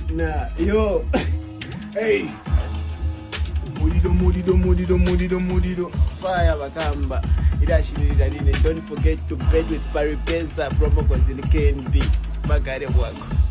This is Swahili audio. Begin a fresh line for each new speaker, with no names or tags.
Nah, yo. Hey. Murido. Fire bakamba. Irashirira nine. Don't forget to bet with Barry Pesa. Promo code in KNB. Magare wako.